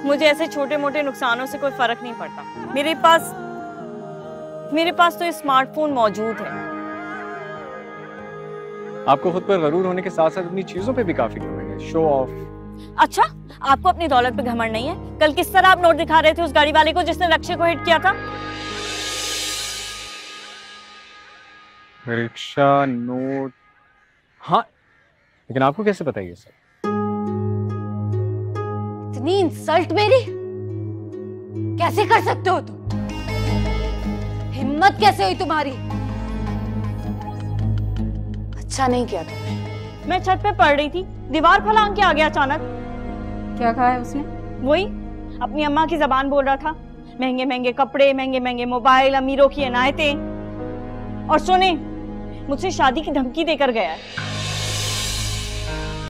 मुझे ऐसे छोटे मोटे नुकसानों से कोई फर्क नहीं पड़ता। मेरे पास तो स्मार्टफोन मौजूद है। आपको खुद पर गरूर होने के साथ साथ अपनी चीजों पे भी काफी घमंड है, शो ऑफ। अच्छा, आपको अपनी दौलत पे घमंड नहीं है? कल किस तरह आप नोट दिखा रहे थे उस गाड़ी वाले को जिसने रक्षे को हिट किया था? रिक्शा, नोट, हाँ, लेकिन आपको कैसे पता ये सब? इतनी इंसल्ट मेरी कैसे कर सकते हो तुम? हिम्मत कैसे हुई तुम्हारी? अच्छा नहीं किया तुमने। मैं छत पे पड़ रही थी, दीवार फलांग के आ गया अचानक। क्या कहा है उसने? वही अपनी अम्मा की जबान बोल रहा था। महंगे महंगे कपड़े, महंगे महंगे मोबाइल, अमीरों की इनायतें, और सुने मुझसे शादी की धमकी देकर गया है।